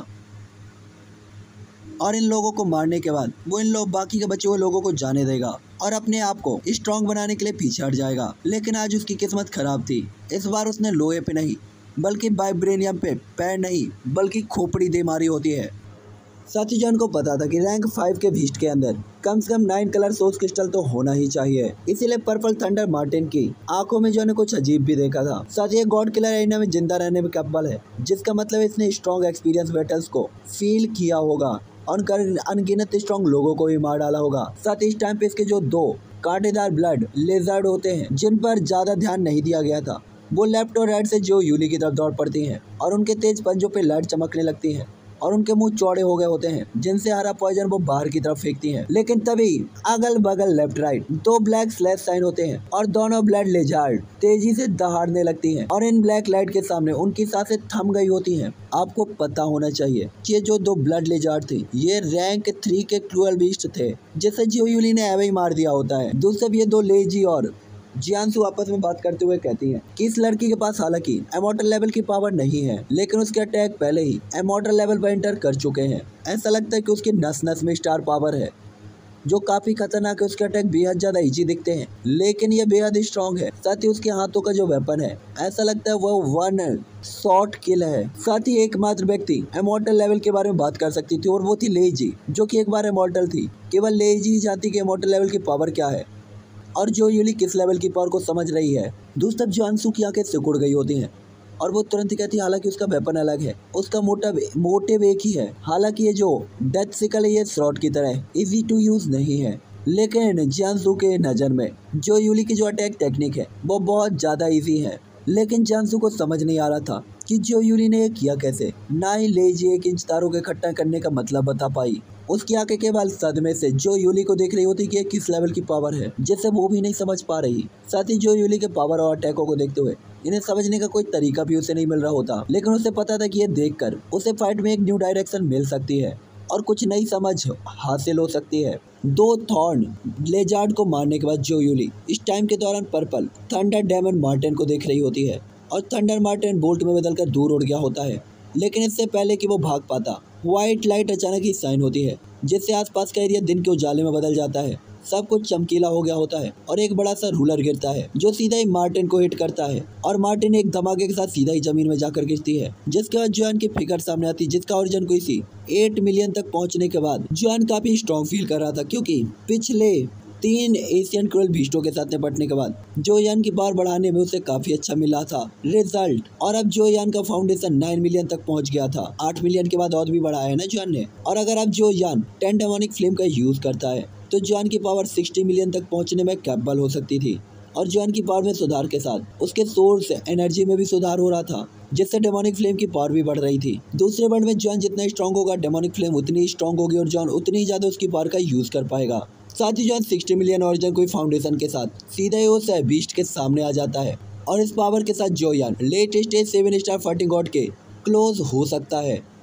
[SPEAKER 1] और इन लोगों को मारने के बाद वो इन लोग बाकी के बचे हुए लोगों को जाने देगा और अपने आप को स्ट्रॉन्ग बनाने के लिए पीछे हट जाएगा। लेकिन आज उसकी किस्मत खराब थी। इस बार उसने लोहे पे नहीं बल्कि वाइब्रेनियम पे पैर नहीं बल्कि खोपड़ी दे मारी होती है। साथ ही जॉन को पता था कि रैंक फाइव के बीस्ट के अंदर कम से कम नाइन कलर सोर्स क्रिस्टल तो होना ही चाहिए, इसीलिए पर्पल थंडर मार्टिन की आंखों में जॉन ने कुछ अजीब भी देखा था। साथ ही गॉड किलर एरिना में जिंदा रहने में कैपेबल है, जिसका मतलब इसने स्ट्रॉन्ग एक्सपीरियंस बैटल्स को फील किया होगा और अनगिनत स्ट्रॉन्ग लोगों को भी मार डाला होगा। साथ ही इस टाइम पे इसके जो दो कांटेदार ब्लड लेजर्ड होते हैं, जिन पर ज्यादा ध्यान नहीं दिया गया था, वो लेफ्ट और राइट से जो यूली की तरफ दौड़ पड़ती हैं और उनके तेज पंजों पे लाइट चमकने लगती है और उनके मुंह चौड़े हो गए होते हैं, जिनसे हरा पॉइजन वो बाहर की तरफ फेंकती हैं। लेकिन तभी अगल बगल लेफ्ट राइट दो ब्लैक स्लैश साइन होते हैं और दोनों ब्लड लेजार्ड तेजी से दहाड़ने लगती हैं और इन ब्लैक लाइट के सामने उनकी सांसें थम गई होती हैं। आपको पता होना चाहिए कि ये जो दो ब्लड लेजार्ड थे, ये रैंक थ्री के क्रूअल बीस्ट थे, जिसे जियो यूली ने एवे ही मार दिया होता है। दूसरे ये दो लेजी और जियांसु आपस में बात करते हुए कहती हैं कि इस लड़की के पास हालांकि इमॉर्टल लेवल की पावर नहीं है, लेकिन उसके अटैक पहले ही इमॉर्टल लेवल पर एंटर कर चुके हैं। ऐसा लगता है कि उसकी नस नस में स्टार पावर है, जो काफी खतरनाक है। उसके अटैक बेहद ज्यादा इजी दिखते हैं, लेकिन ये बेहद स्ट्रॉन्ग है। साथ ही उसके हाथों का जो वेपन है, ऐसा लगता है वो वन शॉट किल है। साथ ही एकमात्र व्यक्ति इमॉर्टल लेवल के बारे में बात कर सकती थी और वो थी लेजी, जो कि एक बार इमॉर्टल थी। केवल लेजी ही जानती कि इमॉर्टल लेवल की पावर क्या है और जो यूली किस लेवल की पावर को समझ रही है। दूसरी तरफ जियांसु की आंखें सिकुड़ गई होती हैं और वो तुरंत ही कहती है हालांकि उसका वेपन अलग है, उसका मोटिव मोटिव एक ही है। हालांकि ये जो डेथ सिकल है, ये स्लॉट की तरह इजी टू यूज नहीं है, लेकिन जियांसु के नज़र में जो यूली की जो अटैक टेक्निक है वो बहुत ज़्यादा ईजी है। लेकिन जियांसु को समझ नहीं आ रहा था कि जो यूली ने ये किया कैसे। ना ही लेजी एक इंच तारों के इकट्ठा करने का मतलब बता पाई। उसकी आंखें केवल सदमे से जो यूली को देख रही होती कि किस लेवल की पावर है, जिसे वो भी नहीं समझ पा रही। साथ ही जो यूली के पावर और अटैकों को देखते हुए इन्हें समझने का कोई तरीका भी उसे नहीं मिल रहा होता, लेकिन उसे पता था कि ये देखकर उसे फाइट में एक न्यू डायरेक्शन मिल सकती है और कुछ नई समझ हासिल हो सकती है। दो थॉर्न लेजार्ड को मारने के बाद जो यूली इस टाइम के दौरान पर्पल थंडर डेमन मार्टिन को देख रही होती है और थंडर मार्टिन बोल्ट में बदलकर दूर उड़ गया होता है। लेकिन इससे पहले कि वो भाग पाता, व्हाइट लाइट अचानक ही साइन होती है, जिससे आसपास का एरिया दिन के उजाले में बदल जाता है। सब कुछ चमकीला हो गया होता है और एक बड़ा सा रूलर गिरता है, जो सीधा ही मार्टिन को हिट करता है और मार्टिन एक धमाके के साथ सीधा ही जमीन में जाकर गिरती है। जिसके बाद जॉन की फिगर सामने आती है, जिसका ओरिजिन कोई सी एट मिलियन तक पहुंचने के बाद जॉन काफी स्ट्रॉन्ग फील कर रहा था, क्योंकि पिछले तीन एशियन क्रूअल बीस्टों के साथ निपटने के बाद जो यान की पावर बढ़ाने में उसे काफी अच्छा मिला था रिजल्ट। और अब जो यान का फाउंडेशन नाइन मिलियन तक पहुंच गया था। आठ मिलियन के बाद और भी बढ़ाया है ना जॉन ने। और अगर अब जो यान टेन डेमोनिक फ्लेम का यूज करता है तो जॉन की पावर सिक्सटी मिलियन तक पहुंचने में कैपेबल हो सकती थी। और जॉन की पावर में सुधार के साथ उसके सोर्स एनर्जी में भी सुधार हो रहा था, जिससे डेमोनिक फ्लेम की पावर भी बढ़ रही थी। दूसरे वर्ड में जॉन जितना स्ट्रॉन्ग होगा, डेमोनिक फ्लेम उतनी स्ट्रॉन्ग होगी और जॉन उतनी ज्यादा उसकी पावर का यूज कर पाएगा। साथ ही जॉन सिक्सटी मिलियन ओरिजिन कोई फाउंडेशन के साथ सीधा ही उस बीस्ट के सामने आ जाता है और इस पावर के साथ जो यान late stage seven star fighting god के क्लोज हो सकता है।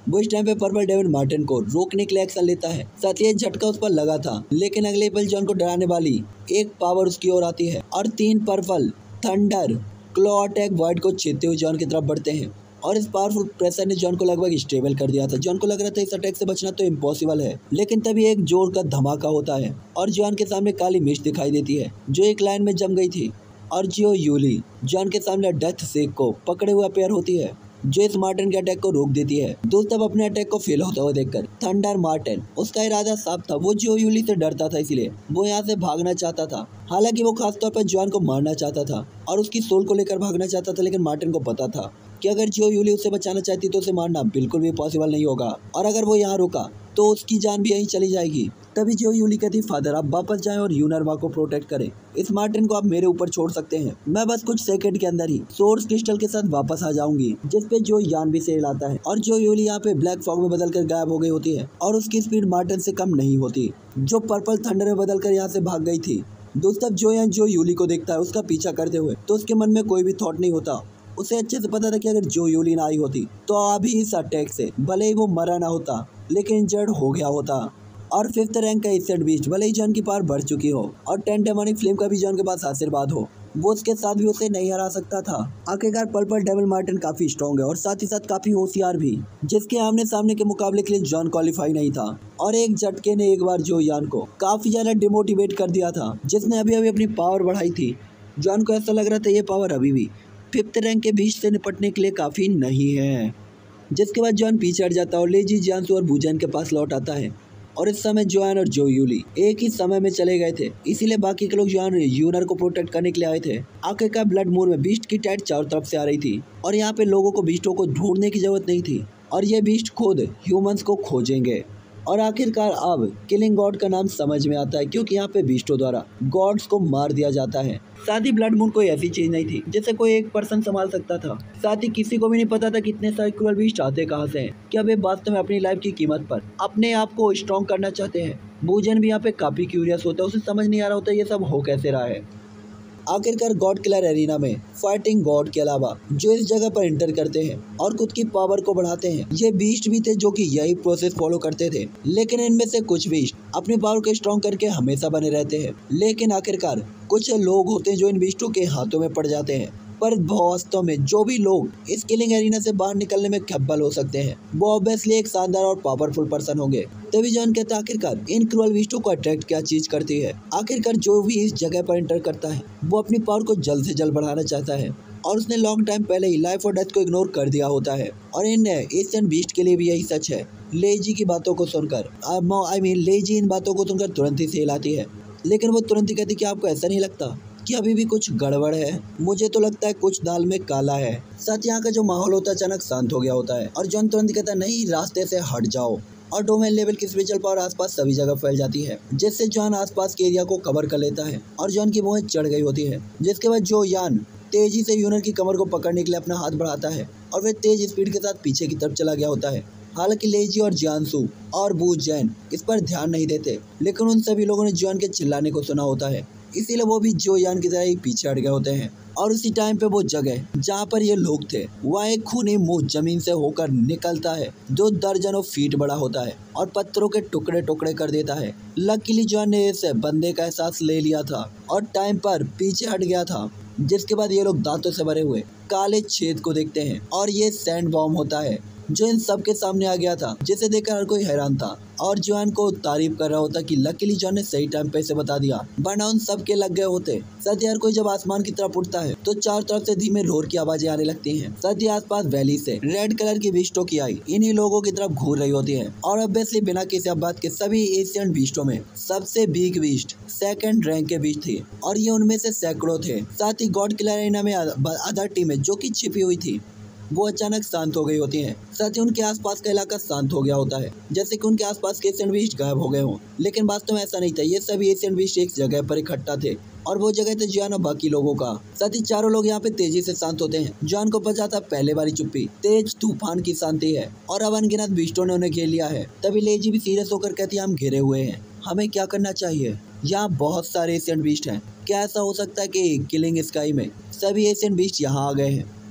[SPEAKER 1] वो इस टाइम पे पर्पल डेविल मार्टिन को रोकने के लिए एक्शन लेता है। साथ ही झटका उस पर लगा था, लेकिन अगले पल जॉन को डराने वाली एक पावर उसकी ओर आती है और तीन purple thunder claw attack void को छेदते हुए जॉन की तरफ बढ़ते हैं और इस पावरफुल प्रेशर ने जॉन को लगभग स्टेबल कर दिया था। जॉन को लग रहा था इस अटैक से बचना तो इम्पॉसिबल है, लेकिन तभी एक जोर का धमाका होता है और जॉन के सामने काली मिस्ट दिखाई देती है जो एक लाइन में जम गई थी और जियो यूली जॉन के सामने डेथ सेक को पकड़े हुए अपेयर होती है जो इस मार्टिन के अटैक को रोक देती है। दोस्त अब अपने अटैक को फेल होता हुआ देखकर थंडर मार्टिन उसका इरादा साफ था, वो जियो यूली से डरता था, इसलिए वो यहाँ से भागना चाहता था। हालांकि वो खासतौर पर जॉन को मारना चाहता था और उसकी सोल को लेकर भागना चाहता था, लेकिन मार्टिन को पता था कि अगर जियो यूली उसे बचाना चाहती तो उसे मारना बिल्कुल भी पॉसिबल नहीं होगा और अगर वो यहाँ रुका तो उसकी जान भी यहीं चली जाएगी। तभी जियो यूली कहती, फादर आप वापस जाएं और यूनरमा को प्रोटेक्ट करें, इस मार्टिन को आप मेरे ऊपर छोड़ सकते हैं, मैं बस कुछ सेकंड के अंदर ही सोर्स क्रिस्टल के साथ वापस आ जाऊंगी। जिसपे जो यान भी सेल आता है और जियो यूली यहाँ पे ब्लैक फॉग में बदल कर गायब हो गई होती है और उसकी स्पीड मार्टिन से कम नहीं होती जो पर्पल थंडर में बदल कर यहाँ से भाग गई थी। दोस्तों जो यान जो यूली को देखता है उसका पीछा करते हुए तो उसके मन में कोई भी थॉट नहीं होता। उसे अच्छे से पता था कि अगर जो यूली ना आई होती तो अभी इस अटैक से भले ही वो मरा ना होता लेकिन इंजर्ड हो गया होता। और फिफ्थ रैंक का एशियंट बीस्ट भले ही जॉन की पावर बढ़ चुकी हो और टेन डेमोनिक फ्लेम का भी जॉन के पास आशीर्वाद हो, वो उसके साथ भी उसे नहीं हरा सकता था। आखिरकार पर्पल डेविल मार्टिन काफी स्ट्रॉन्ग है और साथ ही साथ काफी होशियार भी, जिसके आमने सामने के मुकाबले के लिए जॉन क्वालिफाई नहीं था और एक झटके ने एक बार जो यान को काफी ज्यादा डिमोटिवेट कर दिया था, जिसने अभी अभी अपनी पावर बढ़ाई थी। जॉन को ऐसा लग रहा था ये पावर अभी भी फिफ्थ रैंक के बीच से निपटने के लिए काफी नहीं है। जिसके बाद जॉन पीछे हट जाता है और लेजी जियांसू और बुजैन के पास लौट आता है और इस समय जोआन और जो यूली एक ही समय में चले गए थे, इसीलिए बाकी के लोग जोआन यूनर को प्रोटेक्ट करने के लिए आए थे। आखिरकार ब्लड मून में बीस्ट की टाइट चारों तरफ से आ रही थी और यहाँ पे लोगों को बीस्टों को ढूंढने की जरूरत नहीं थी और ये बीस्ट खुद ह्यूमंस को खोजेंगे। और आखिरकार अब किलिंग गॉड का नाम समझ में आता है क्योंकि यहाँ पे बीस्टों द्वारा गॉड्स को मार दिया जाता है। साथ ही ब्लड मून कोई ऐसी चीज नहीं थी जिसे कोई एक पर्सन संभाल सकता था। साथ ही किसी को भी नहीं पता था कितने सारे क्रूअल बीस्ट आते कहाँ से हैं। क्या वे वास्तव में अपनी लाइफ की कीमत पर अपने आप को स्ट्रॉन्ग करना चाहते हैं। बूजन भी यहाँ पे काफी क्यूरियस होता है, उसे समझ नहीं आ रहा होता ये सब हो कैसे रहा है। आखिरकार गॉड किलर एरिना में फाइटिंग गॉड के अलावा जो इस जगह पर एंटर करते हैं और खुद की पावर को बढ़ाते हैं, ये बीस्ट भी थे जो कि यही प्रोसेस फॉलो करते थे। लेकिन इनमें से कुछ बीस्ट अपनी पावर को स्ट्रॉन्ग करके हमेशा बने रहते हैं, लेकिन आखिरकार कुछ लोग होते हैं जो इन बीस्टों के हाथों में पड़ जाते हैं। पर वास्तव में जो भी लोग इस किलिंग एरिना से बाहर निकलने में कैपेबल हो सकते हैं वो ऑब्वियसली एक शानदार और पावरफुल पर्सन होंगे। तभी जॉन कहता है आखिरकार इन क्रूअल बीस्टों को अट्रैक्ट क्या चीज करती है। आखिरकार जो भी इस जगह पर एंटर करता है वो अपनी पावर को जल्द से जल्द बढ़ाना चाहता है और उसने लॉन्ग टाइम पहले ही लाइफ और डेथ को इग्नोर कर दिया होता है। और इन एशियन बीस्ट के लिए भी यही सच है। लेजी की बातों को सुनकर आई मीन लेजी इन बातों को सुनकर तुरंत ही सेल आती है, लेकिन वो तुरंत ही कहती कि आपको ऐसा नहीं लगता कि अभी भी कुछ गड़बड़ है। मुझे तो लगता है कुछ दाल में काला है। साथ यहाँ का जो माहौल होता है अचानक शांत हो गया होता है और जॉन तुरंत कहता है नहीं, रास्ते से हट जाओ। और डोमेन लेवल की स्पिरिचुअल पावर आसपास सभी जगह फैल जाती है, जिससे जॉन आसपास के एरिया को कवर कर लेता है और जॉन की मोह चढ़ गई होती है। जिसके बाद जो यान तेजी से यूनर की कमर को पकड़ने के लिए अपना हाथ बढ़ाता है और फिर तेज स्पीड के साथ पीछे की तरफ चला गया होता है। हालांकि लेजी और जियांसू और बू जैन इस पर ध्यान नहीं देते, लेकिन उन सभी लोगों ने जॉन के चिल्लाने को सुना होता है, इसीलिए वो भी जो यान की तरह ही पीछे हट गए होते हैं। और उसी टाइम पे वो जगह जहाँ पर ये लोग थे वहाँ एक खूनी मुंह जमीन से होकर निकलता है जो दर्जनों फीट बड़ा होता है और पत्थरों के टुकड़े टुकड़े कर देता है। लकीली जॉन ने इस बंदे का एहसास ले लिया था और टाइम पर पीछे हट गया था। जिसके बाद ये लोग दांतों से भरे हुए काले छेद को देखते हैं और ये सैंड बॉम्ब होता है जो इन सबके सामने आ गया था, जिसे देखकर हर कोई हैरान था और जॉन को तारीफ कर रहा होता कि लकीली जॉन ने सही टाइम पे इसे बता दिया, वरना उन सबके लग गए होते। साथ ही हर कोई जब आसमान की तरफ उठता है तो चारों तरफ से धीमे रोर की आवाजें आने लगती हैं। साथ ही आसपास वैली से रेड कलर की बीस्टों की आई इन्हीं लोगों की तरफ घूर रही होती है और ऑब्वियसली बिना किसी बात के सभी एशियन बीस्टों में सबसे बिग बीस्ट सेकंड रैंक के बीस्ट थी और ये उनमें से सैकड़ों थे। साथ ही गॉड किलर एरिना में अदर टीमें जो की छिपी हुई थी वो अचानक शांत हो गई होती हैं। साथ ही उनके आसपास का इलाका शांत हो गया होता है, जैसे कि उनके आसपास के एशियन बीस्ट गायब हो गए हों। लेकिन वास्तव में ऐसा नहीं था, ये सभी एशियन बीस्ट एक जगह पर इकट्ठा थे और वो जगह थे जॉन और बाकी लोगों का। साथ ही चारों लोग यहाँ पे तेजी से शांत होते हैं। जॉन को पता था पहले वाली चुप्पी तेज तूफान की शांति है और अब अनगिनत बीस्टों ने उन्हें घेर लिया है। तभी लेजी भी सीरियस होकर कहती है हम घिरे हुए हैं, हमें क्या करना चाहिए। यहाँ बहुत सारे एशियन बीस्ट हैं, क्या ऐसा हो सकता है कि किलिंग स्काई में सभी एशियन बीस्ट यहाँ आ गए हैं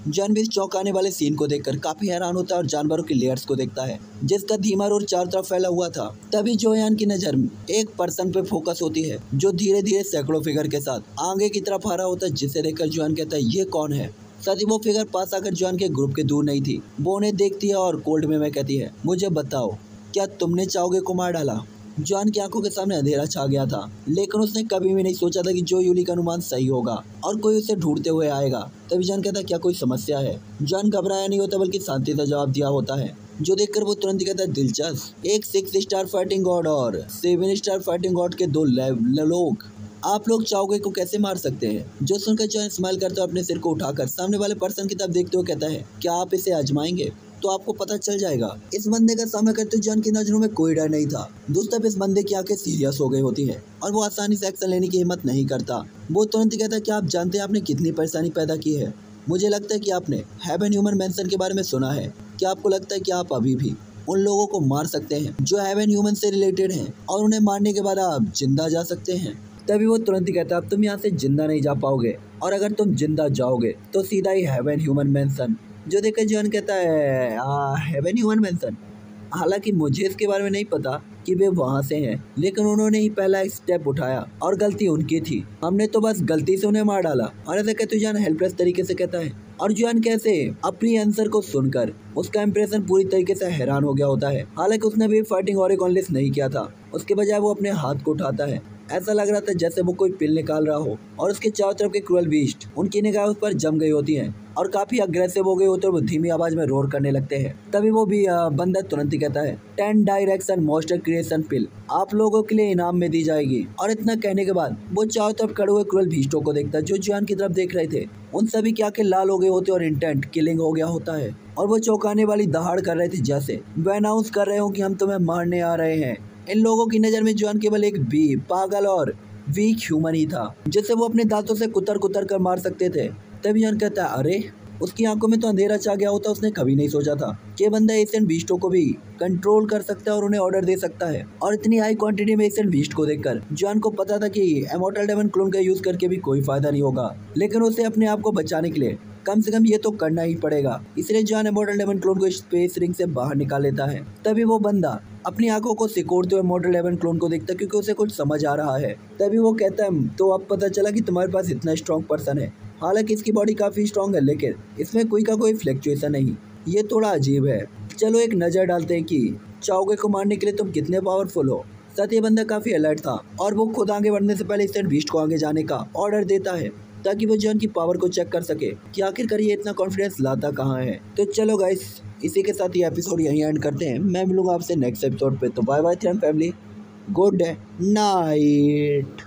[SPEAKER 1] जॉन भी इस चौंकाने वाले सीन को देखकर काफी हैरान होता है और जानवरों की लेयर्स को देखता है जिसका धीमा रोड चारों तरफ फैला हुआ था। तभी जोयान की नजर एक पर्सन पे फोकस होती है जो धीरे धीरे सैकड़ों फिगर के साथ आगे की तरफ आ रहा होता है, जिसे देखकर जोयान कहता है ये कौन है। साथ ही वो फिगर पास आकर जोयान के ग्रुप के दूर नहीं थी। वो उन्हें देखती है और कोल्ड में, में कहती है मुझे बताओ क्या तुमने चाओगे को मार डाला। जॉन की आंखों के सामने अंधेरा छा गया था, लेकिन उसने कभी भी नहीं सोचा था कि जो यूली का अनुमान सही होगा और कोई उसे ढूंढते हुए आएगा। तभी जॉन कहता क्या कोई समस्या है। जॉन घबराया नहीं होता बल्कि शांति से जवाब दिया होता है, जो देखकर वो तुरंत कहता है दिलचस्प। एक सिक्स स्टार फाइटिंग गॉड और सेवन स्टार फाइटिंग गॉड के दो लोग आप लोग चाओगे को कैसे मार सकते हैं। जो सुनकर जॉन स्माइल करता है अपने सिर को उठाकर सामने वाले पर्सन की तरफ देखते हुए कहता है क्या आप इसे आजमाएंगे तो आपको पता चल जाएगा। इस बंदे का सामना करते जॉन की नजरों में कोई डर नहीं था। दोस्तों इस बंदे की आंखें सीरियस हो गई होती है और वो आसानी से एक्शन लेने की हिम्मत नहीं करता। वो तुरंत ही कहता है क्या आप जानते हैं आपने कितनी परेशानी पैदा की है। मुझे लगता है कि आपने हेवन ह्यूमन मैंसन के बारे में सुना है। क्या आपको लगता है कि आप अभी भी उन लोगों को मार सकते हैं जो हेवन ह्यूमन से रिलेटेड हैं और उन्हें मारने के बाद आप जिंदा जा सकते हैं। तभी वो तुरंत ही कहता है अब तुम यहाँ से जिंदा नहीं जा पाओगे और अगर तुम जिंदा जाओगे तो सीधा ही हेवन ह्यूमन मैंसन। जो देखकर जॉन कहता है आ, हेवन ह्यूमन मैंसन। हालांकि मुझे इसके बारे में नहीं पता कि वे वहाँ से हैं, लेकिन उन्होंने ही पहला स्टेप उठाया और गलती उनकी थी। हमने तो बस गलती से उन्हें मार डाला। और ऐसा कहते जॉन हेल्पलेस तरीके से कहता है और जॉन कैसे अपनी आंसर को सुनकर उसका इंप्रेशन पूरी तरीके से हैरान हो गया होता है। हालांकि उसने भी फाइटिंग और एक नहीं किया था, उसके बजाय वो अपने हाथ को उठाता है। ऐसा लग रहा था जैसे वो कोई पिल निकाल रहा हो और उसके चारों तरफ के क्रूअल बीस्ट उनकी निगाह उस पर जम गई होती हैं और काफी अग्रेसिव हो गए होते हैं और वो धीमी आवाज में रोर करने लगते हैं। तभी वो भी बंदा तुरंत ही कहता है ten direction monster creation pill आप लोगों के लिए इनाम में दी जाएगी। और इतना कहने के बाद वो चारों तरफ खड़े हुए क्रूअल बीस्टों को देखता है जो जॉन की तरफ देख रहे थे। उन सभी की आंखें लाल हो गई होती और इंटेंट किलिंग हो गया होता है और वो चौंकाने वाली दहाड़ कर रहे थे जैसे वो अनाउंस कर रहे हो कि हम तुम्हें मारने आ रहे हैं। इन लोगों की नज़र में जॉन केवल एक बी पागल और वीक ह्यूमन ही था जिसे वो अपने दांतों से कुतर कुतर कर मार सकते थे। तभी जॉन कहता है अरे उसकी आंखों में तो अंधेरा छा गया होता। उसने कभी नहीं सोचा था कि बंदा एशियन बीस्टों को भी कंट्रोल कर सकता है और उन्हें ऑर्डर दे सकता है। और इतनी हाई क्वांटिटी में एशियन बीस्ट को देखकर जॉन को पता था कि इमॉर्टल डेमन क्लोन का यूज करके भी कोई फायदा नहीं होगा, लेकिन उसे अपने आप को बचाने के लिए कम से कम ये तो करना ही पड़ेगा। इसलिए जॉन इमॉर्टल डेमन क्लोन को स्पेस रिंग से बाहर निकाल लेता है। तभी वो बंदा अपनी आंखों को सिकोड़ते हुए इमॉर्टल डेमन क्लोन को देखता है क्योंकि उसे कुछ समझ आ रहा है। तभी वो कहता है तो अब पता चला कि तुम्हारे पास इतना स्ट्रॉन्ग पर्सन है। हालांकि इसकी बॉडी काफी स्ट्रॉन्ग है लेकिन इसमें कोई का कोई फ्लक्चुएशन नहीं। ये थोड़ा अजीब है। चलो एक नजर डालते हैं कि चाओगे को मारने के लिए तुम कितने पावरफुल हो। साथ ही बंदा काफी अलर्ट था और वो खुद आगे बढ़ने से पहले इस बीस्ट को आगे जाने का ऑर्डर देता है ताकि वो जॉन की पावर को चेक कर सके कि आखिरकार ये इतना कॉन्फिडेंस लाता कहाँ है। तो चलो गाइस इसी के साथ ये एपिसोड यहीं एंड करते हैं। मैं मिलूंगा आपसे नेक्स्ट एपिसोड पे। तो bye bye family, good night.